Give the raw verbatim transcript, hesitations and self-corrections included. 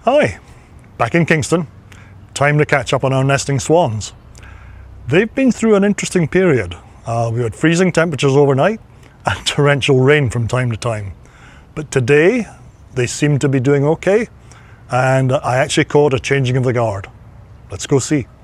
Hi, back in Kingston. Time to catch up on our nesting swans. They've been through an interesting period. Uh, we had freezing temperatures overnight and torrential rain from time to time. But today, they seem to be doing okay, and I actually caught a changing of the guard. Let's go see.